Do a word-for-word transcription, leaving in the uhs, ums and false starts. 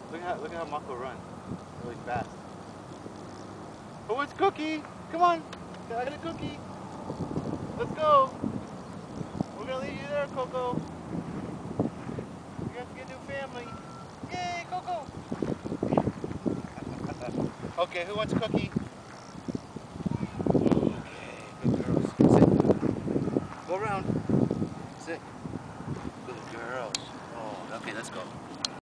Look at how, look at how Mako runs. Really fast. Oh, it's Cookie! Come on! I got a cookie! Let's go! We're gonna leave you there, Coco. You guys get a new family. Yay, Coco! Okay, who wants Cookie?